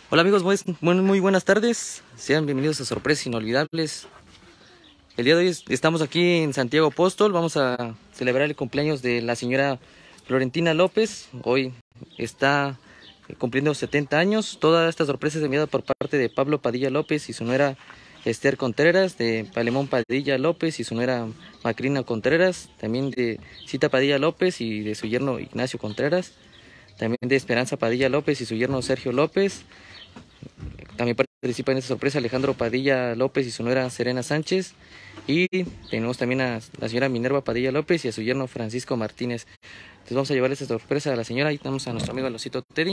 Hola amigos, muy buenas tardes. Sean bienvenidos a Sorpresas Inolvidables. El día de hoy estamos aquí en Santiago Apóstol. Vamos a celebrar el cumpleaños de la señora Florentina López. Hoy está cumpliendo 70 años. Toda esta sorpresa es enviada por parte de Pablo Padilla López y su nuera Esther Contreras, de Palemón Padilla López y su nuera Macrina Contreras, también de Cita Padilla López y de su yerno Ignacio Contreras, también de Esperanza Padilla López y su yerno Sergio López. También participa en esta sorpresa Alejandro Padilla López y su nuera Serena Sánchez. Y tenemos también a la señora Minerva Padilla López y a su yerno Francisco Martínez. Entonces vamos a llevarle esta sorpresa a la señora. Ahí tenemos a nuestro amigo el osito Teddy.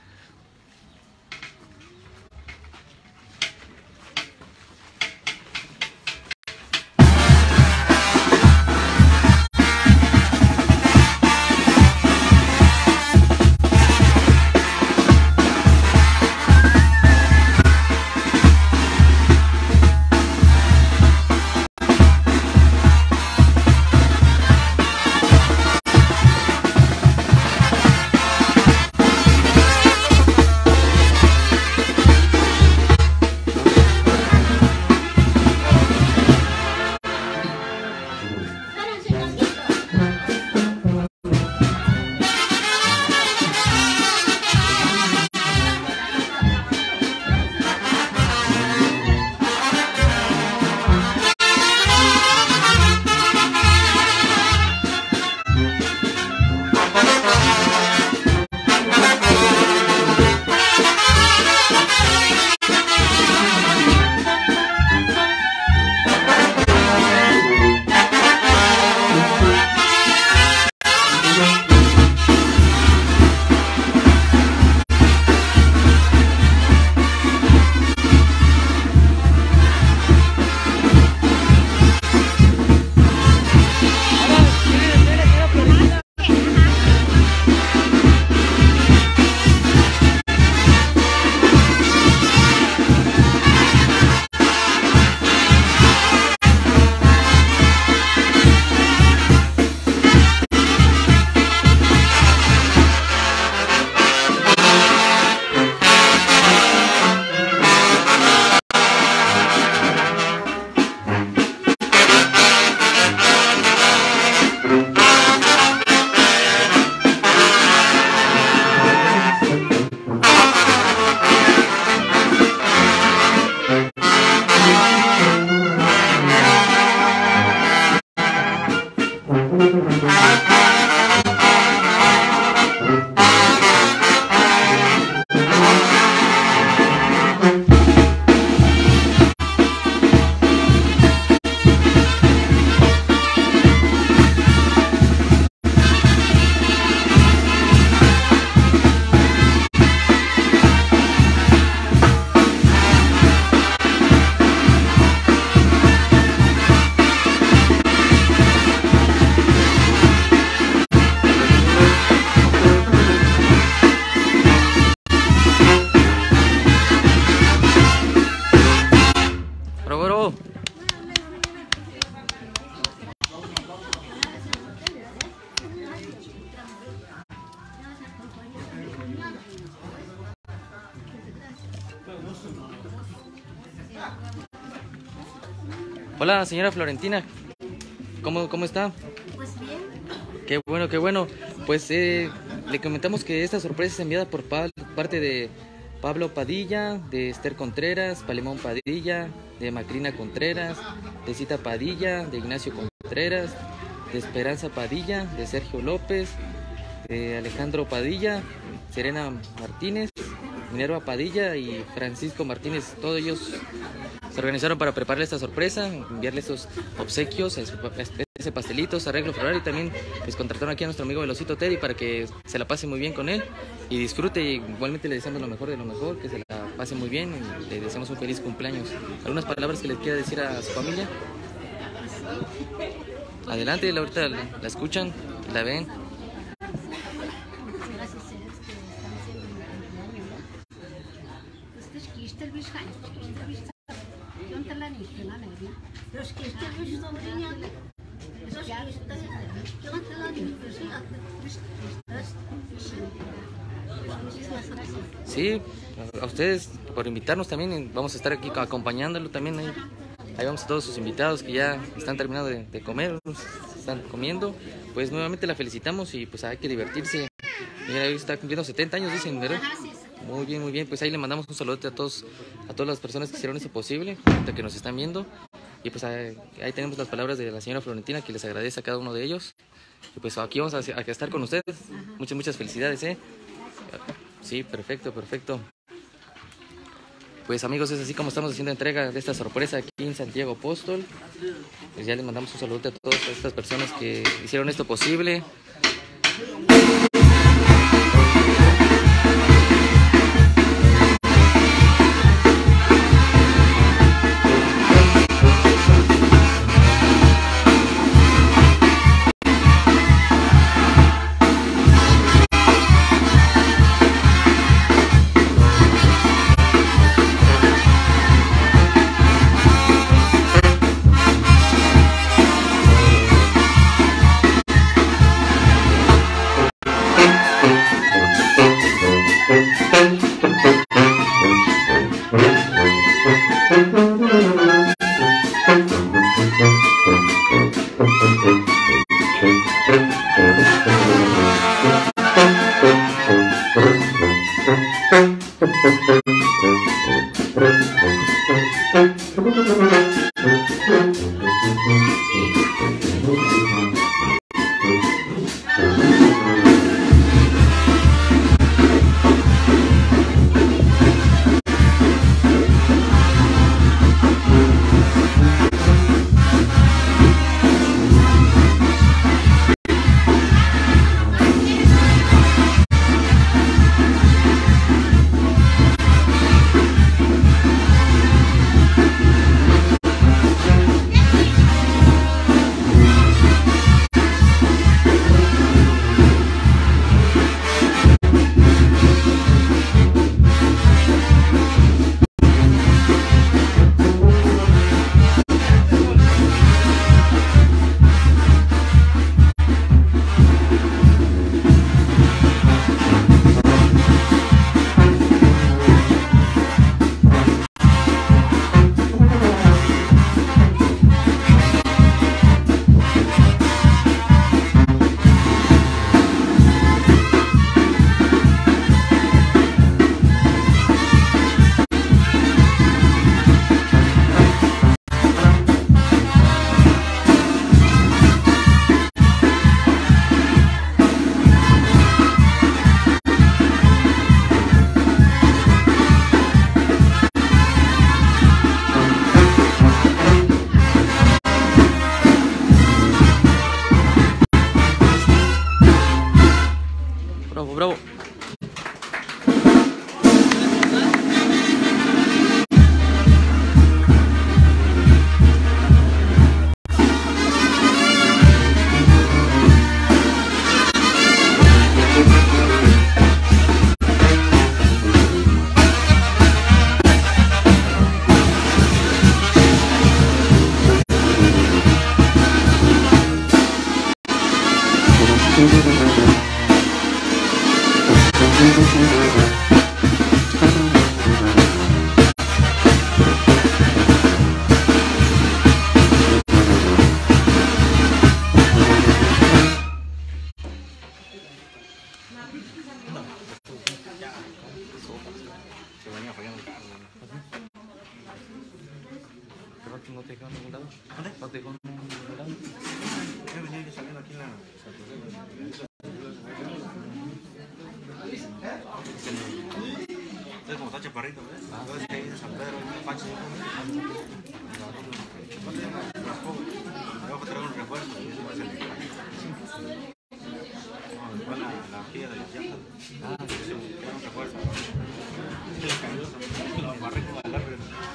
¡Bravo! Hola, señora Florentina. ¿Cómo está? Pues bien. Qué bueno, qué bueno. Pues le comentamos que esta sorpresa es enviada por parte de Pablo Padilla, de Esther Contreras, Palemón Padilla, de Macrina Contreras, de Cita Padilla, de Ignacio Contreras, de Esperanza Padilla, de Sergio López, de Alejandro Padilla, Serena Martínez, Minerva Padilla y Francisco Martínez. Todos ellos se organizaron para prepararle esta sorpresa, enviarle estos obsequios, ese pastelitos, arreglo floral, y también pues contrataron aquí a nuestro amigo el osito Teddy para que se la pase muy bien con él y disfrute. Y igualmente le deseamos lo mejor de lo mejor, que se la pase muy bien y le deseamos un feliz cumpleaños. ¿Algunas palabras que les quiera decir a su familia? Adelante, ahorita la escuchan, la ven. Muchas gracias a ellos que están haciendo mi cumpleaños, ¿no? Pues que es que este el biscay, que este el biscay. Yo no te la dije, la negra. Pero es que este es mi sobrina. Eso es que este yo no te la dije, pero sí, Muchísimas gracias. Sí, a ustedes por invitarnos también. Vamos a estar aquí acompañándolo también. Ahí vamos a todos sus invitados que ya están terminando de comer, están comiendo. Pues nuevamente la felicitamos y pues hay que divertirse. Mira, hoy está cumpliendo 70 años, dicen, ¿verdad? Ajá, sí. Muy bien, muy bien. Pues ahí le mandamos un saludo a todas las personas que hicieron eso posible, ahorita que nos están viendo. Y pues ahí tenemos las palabras de la señora Florentina, que les agradece a cada uno de ellos. Y pues aquí vamos a estar con ustedes. Muchas felicidades, ¿eh? Sí, perfecto, perfecto. Pues amigos, es así como estamos haciendo entrega de esta sorpresa aquí en Santiago Apóstol. Pues ya les mandamos un saludo a todas estas personas que hicieron esto posible. Bravo, bravo. ¿No te dejaron ningún lado? ¿No te dejaron ningún lado? Yo venía saliendo aquí en la... Entonces como está chaparrito, ¿ves? Entonces ahí en San Pedro, en Pacho. Luego traigo un refuerzo y eso va a ser el después la horquilla de las llantas. Sí, un refuerzo. Los barricos de agarre.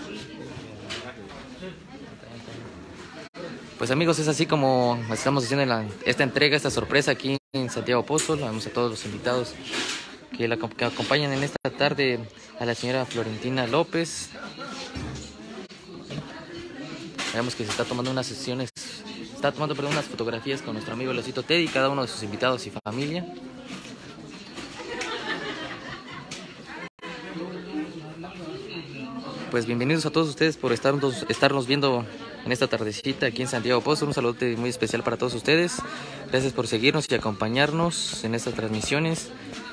Pues amigos, es así como estamos haciendo esta entrega, esta sorpresa aquí en Santiago Apóstol. Vamos a todos los invitados que acompañan en esta tarde a la señora Florentina López. Vemos que se está tomando unas sesiones, unas fotografías con nuestro amigo Losito Teddy, cada uno de sus invitados y familia. pues bienvenidos a todos ustedes por estarnos viendo en esta tardecita aquí en Santiago Apóstol. Un saludo muy especial para todos ustedes. Gracias por seguirnos y acompañarnos en estas transmisiones.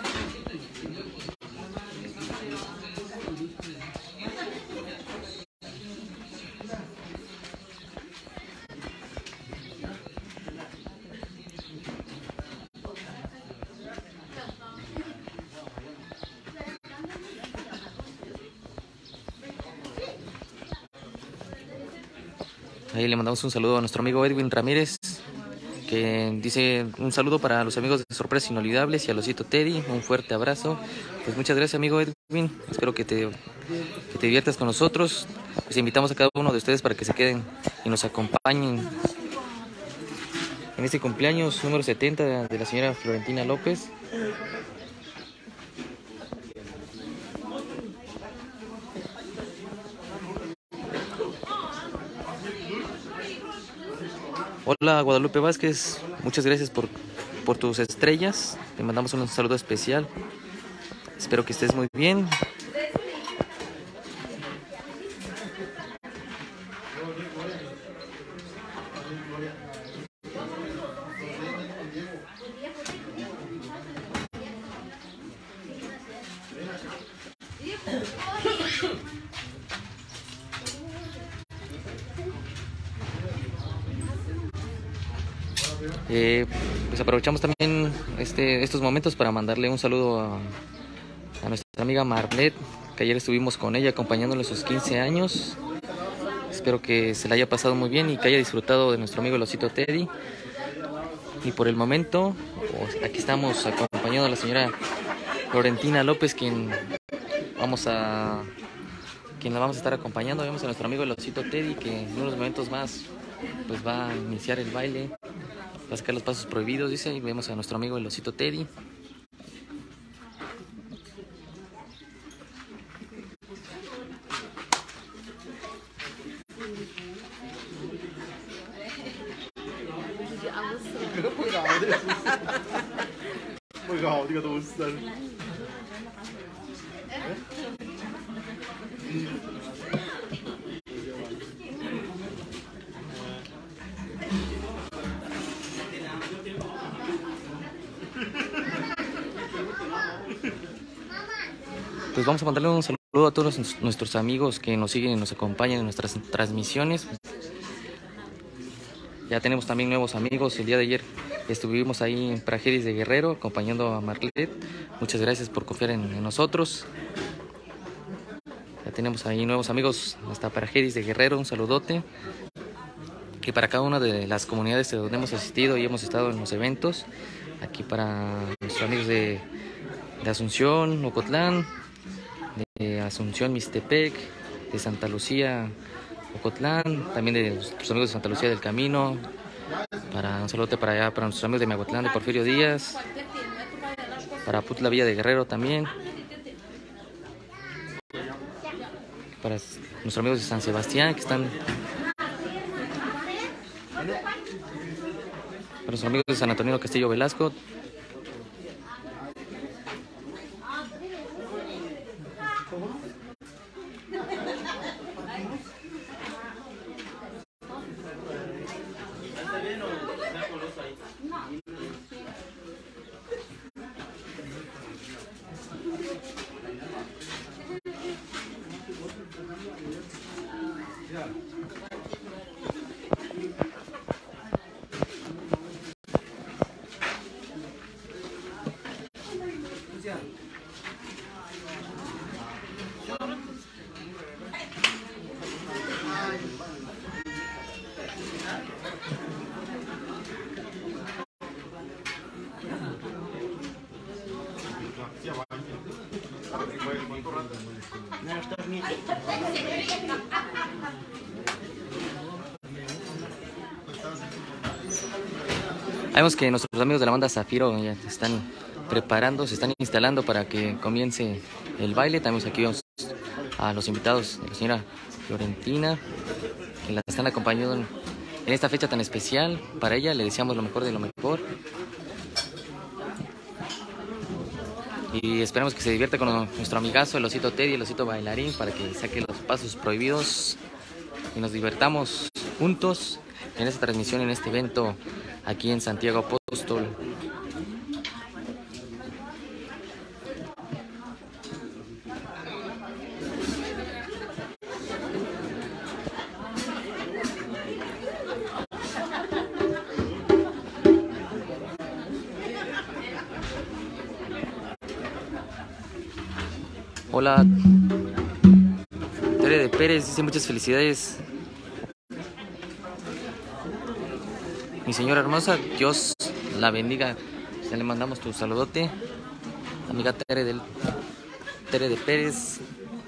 Ahí le mandamos un saludo a nuestro amigo Edwin Ramírez, que dice un saludo para los amigos de Sorpresas Inolvidables y a Losito Teddy, un fuerte abrazo. Pues muchas gracias, amigo Edwin, espero que te diviertas con nosotros. Pues invitamos a cada uno de ustedes para que se queden y nos acompañen en este cumpleaños número 70 de la señora Florentina López. Hola Guadalupe Vázquez, muchas gracias por tus estrellas. Te mandamos un saludo especial. Espero que estés muy bien. Pues aprovechamos también estos momentos para mandarle un saludo a nuestra amiga Marlet, que ayer estuvimos con ella acompañándole sus 15 años. Espero que se la haya pasado muy bien y que haya disfrutado de nuestro amigo el Osito Teddy. Y por el momento, pues, aquí estamos acompañando a la señora Florentina López, quien la vamos a estar acompañando. Vemos a nuestro amigo el Osito Teddy, que en unos momentos más pues va a iniciar el baile. Va a sacar los pasos prohibidos, dice, y vemos a nuestro amigo el Osito Teddy. Pues vamos a mandarle un saludo a todos nuestros amigos que nos siguen y nos acompañan en nuestras transmisiones. Ya tenemos también nuevos amigos. El día de ayer estuvimos ahí en Prajeris de Guerrero acompañando a Marlet. Muchas gracias por confiar en nosotros. Ya tenemos ahí nuevos amigos hasta Prajeris de Guerrero. Un saludote. Y para cada una de las comunidades donde hemos asistido y hemos estado en los eventos. Aquí para nuestros amigos de Asunción, Ocotlán, de Asunción, Mixtepec, de Santa Lucía, Ocotlán, también de nuestros amigos de Santa Lucía del Camino, un saludo para allá, para nuestros amigos de Miahuatlán, de Porfirio Díaz, para Putla Villa de Guerrero también, para nuestros amigos de San Sebastián que están, para nuestros amigos de San Antonio Castillo Velasco. Vemos que nuestros amigos de la banda Zafiro ya se están preparando, se están instalando para que comience el baile. También aquí vemos a los invitados de la señora Florentina, que la están acompañando en esta fecha tan especial. Para ella le deseamos lo mejor de lo mejor. Y esperamos que se divierta con nuestro amigazo, el osito Teddy, el osito bailarín, para que saque los pasos prohibidos y nos divertamos juntos en esta transmisión, en este evento aquí en Santiago Apóstol. Hola, Tere de Pérez dice muchas felicidades. Mi señora hermosa, Dios la bendiga. Ya le mandamos tu saludote, amiga Tere de Pérez.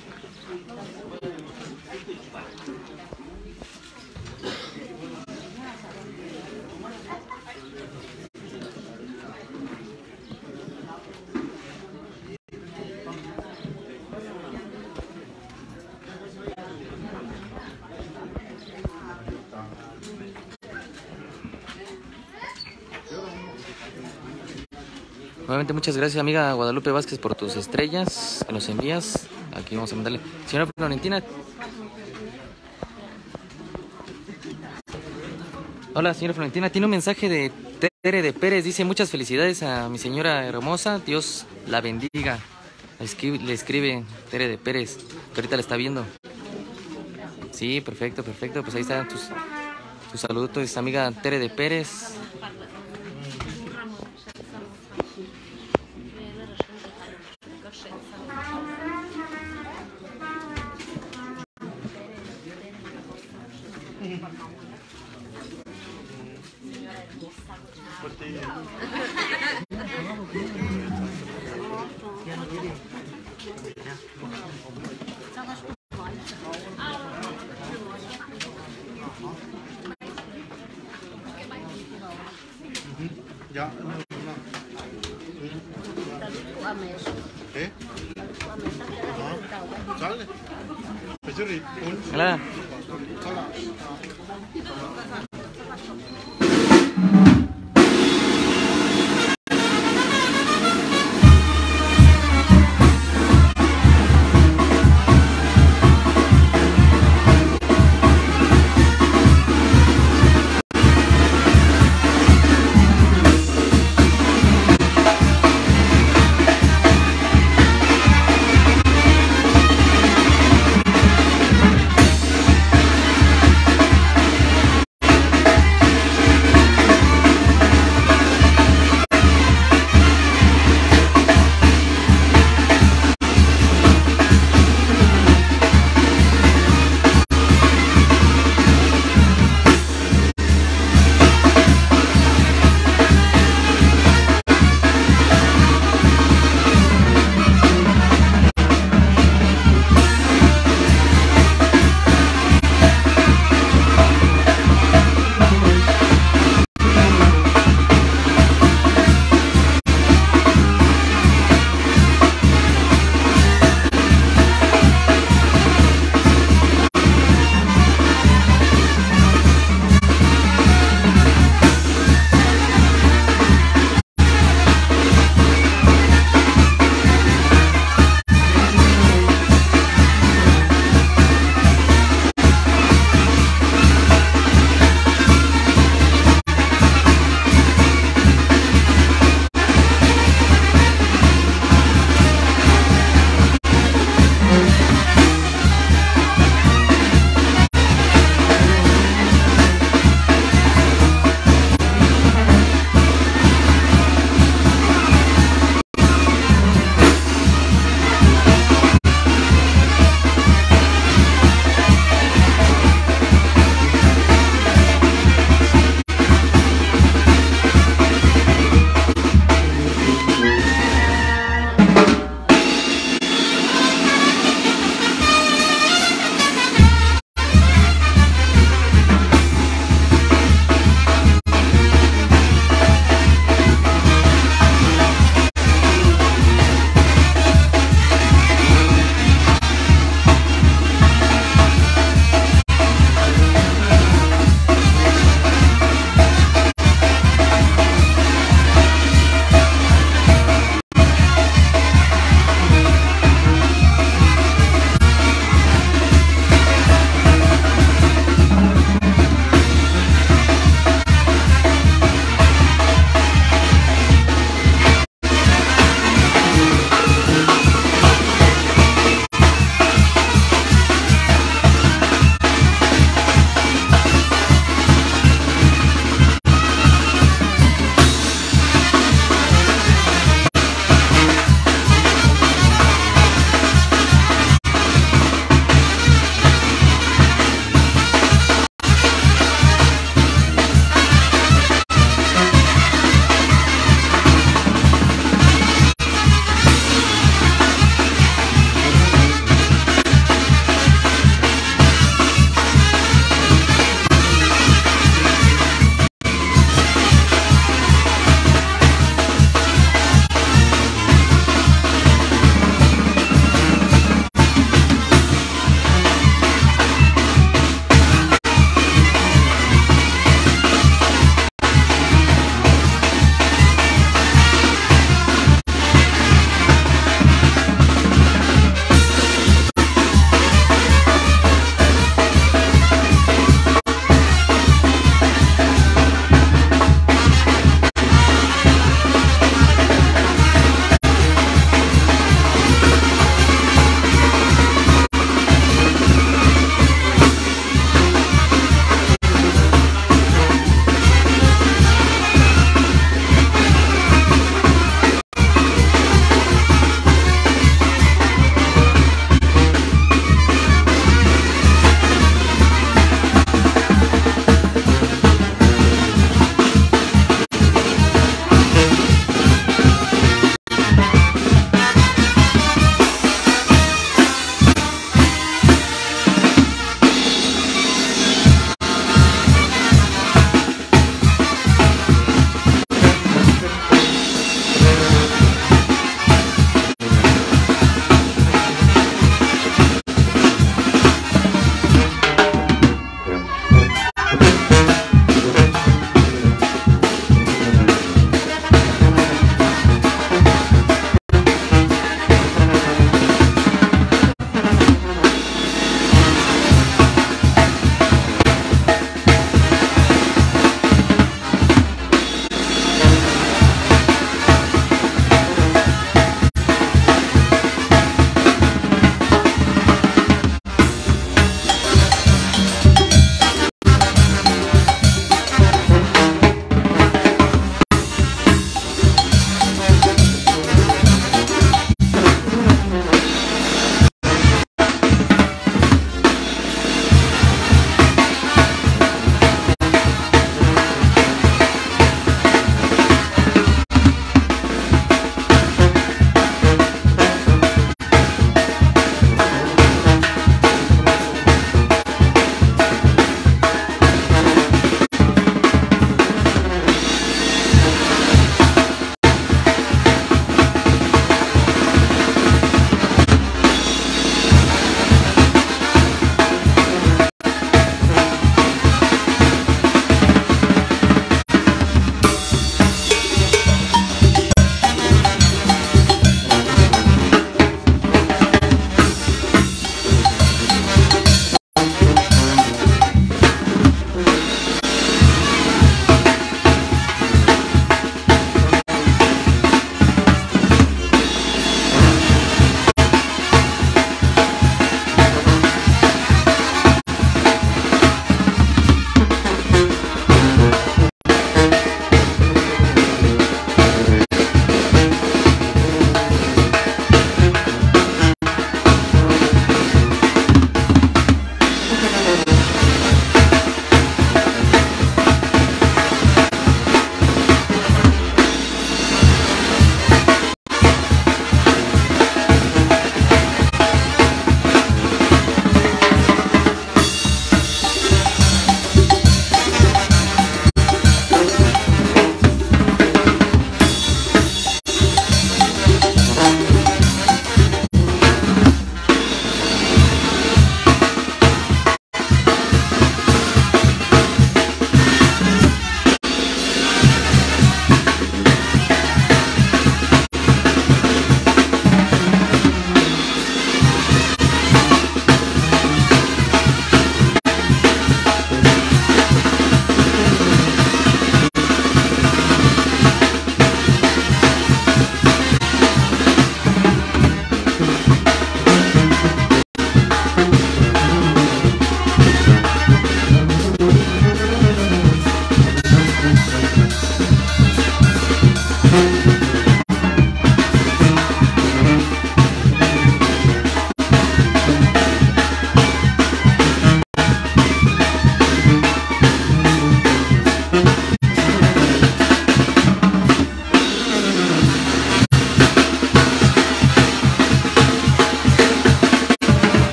Nuevamente muchas gracias, amiga Guadalupe Vázquez, por tus estrellas que nos envías. Aquí vamos a mandarle. Señora Florentina. Hola, señora Florentina. Tiene un mensaje de Tere de Pérez. Dice muchas felicidades a mi señora hermosa. Dios la bendiga. Le escribe Tere de Pérez, que ahorita la está viendo. Sí, perfecto, perfecto. Pues ahí están tus saludos, amiga Tere de Pérez. Ya. ¿Eh? Sale. Hola.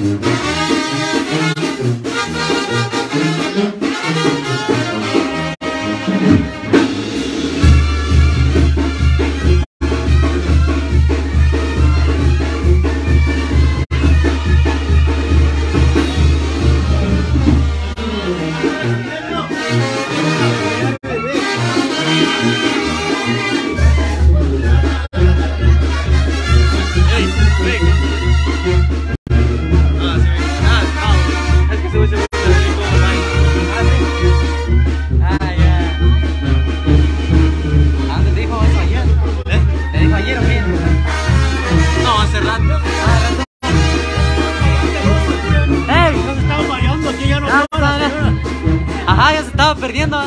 Ajá, ya se estaba perdiendo.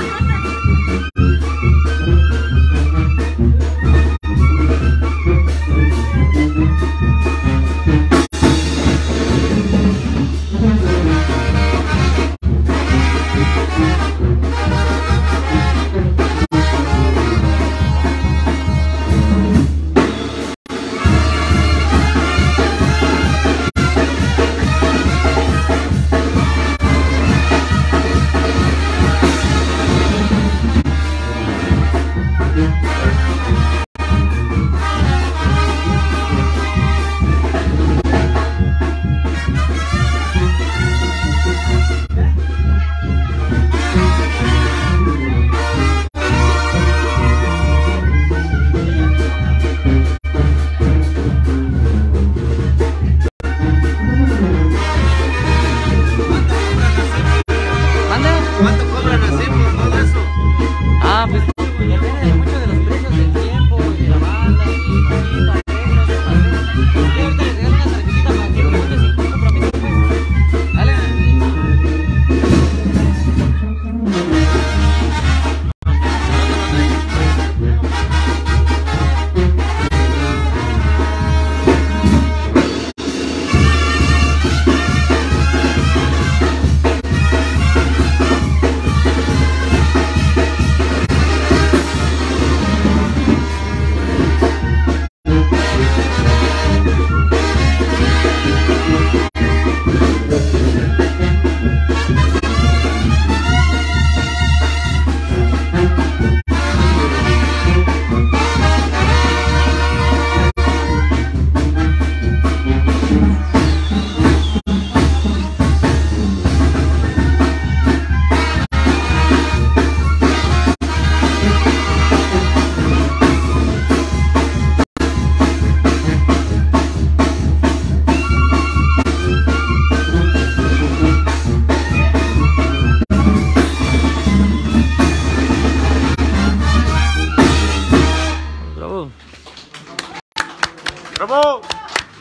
¡Bravo!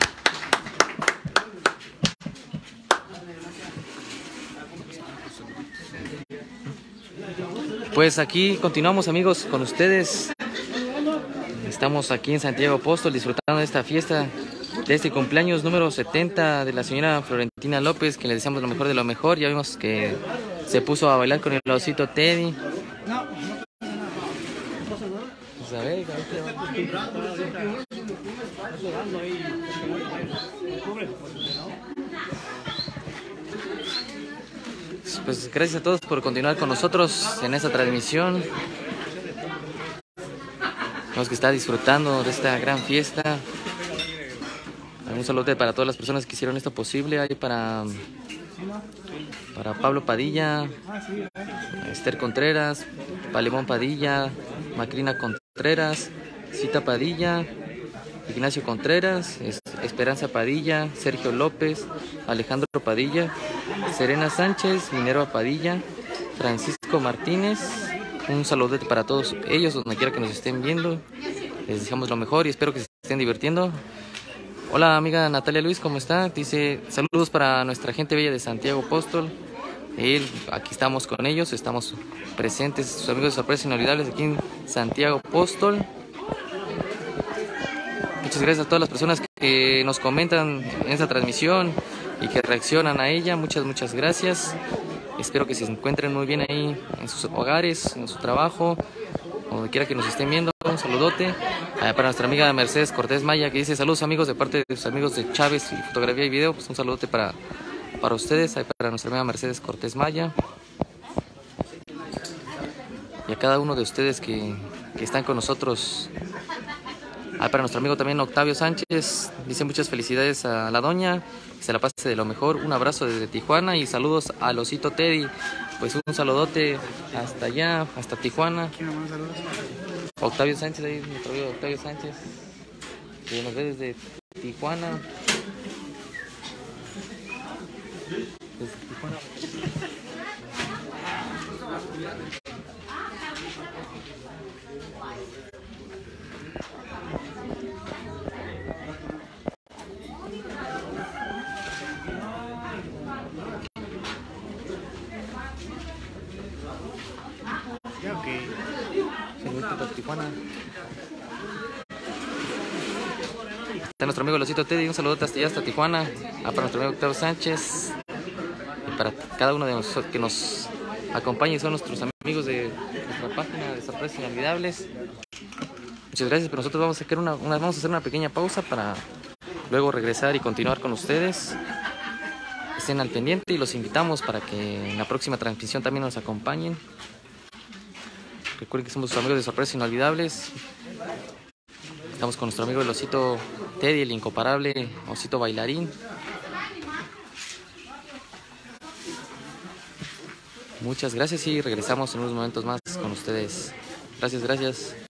Pues aquí continuamos, amigos, con ustedes. Estamos aquí en Santiago Apóstol disfrutando de esta fiesta, de este cumpleaños número 70 de la señora Florentina López, que le deseamos lo mejor de lo mejor. Ya vimos que se puso a bailar con el osito Teddy. Pues a ver, pues gracias a todos por continuar con nosotros en esta transmisión. Vemos que está disfrutando de esta gran fiesta. Un saludo para todas las personas que hicieron esto posible. Hay para Pablo Padilla, Esther Contreras, Palemón Padilla, Macrina Contreras, Cita Padilla, Ignacio Contreras, Esperanza Padilla, Sergio López, Alejandro Padilla, Serena Sánchez, Minerva Padilla, Francisco Martínez. Un saludo para todos ellos, donde quiera que nos estén viendo. Les deseamos lo mejor y espero que se estén divirtiendo. Hola amiga Natalia Luis, ¿cómo está? Dice, saludos para nuestra gente bella de Santiago Apóstol. Aquí estamos con ellos, estamos presentes, sus amigos de Sorpresas Inolvidables aquí en Santiago Apóstol. Muchas gracias a todas las personas que nos comentan en esta transmisión y que reaccionan a ella. Muchas gracias. Espero que se encuentren muy bien ahí en sus hogares, en su trabajo, donde quiera que nos estén viendo. Un saludote. Para nuestra amiga Mercedes Cortés Maya, que dice saludos amigos de parte de sus amigos de Chávez y Fotografía y Video. Pues un saludote para ustedes, ahí para nuestra amiga Mercedes Cortés Maya. Y a cada uno de ustedes que están con nosotros. Ahí para nuestro amigo también Octavio Sánchez, dice muchas felicidades a la doña, que se la pase de lo mejor. Un abrazo desde Tijuana y saludos al osito Teddy. Pues un saludote hasta allá, hasta Tijuana. ¿Quién más saludos? Octavio Sánchez, ahí nuestro amigo Octavio Sánchez, que nos ve desde Tijuana. Desde Tijuana. Ya, ok. Saludos para Tijuana. Está nuestro amigo Losito Teddy, un saludote hasta allá, hasta Tijuana. Para nuestro amigo Octavio Sánchez. Y para cada uno de nosotros que nos acompaña, son nuestros amigos de nuestra página de Sorpresas Inolvidables. Muchas gracias, pero nosotros vamos a hacer una pequeña pausa para luego regresar y continuar con ustedes. Estén al pendiente y los invitamos para que en la próxima transmisión también nos acompañen. Recuerden que somos sus amigos de Sorpresas Inolvidables. Estamos con nuestro amigo el osito Teddy, el incomparable osito bailarín. Muchas gracias y regresamos en unos momentos más con ustedes. Gracias, gracias.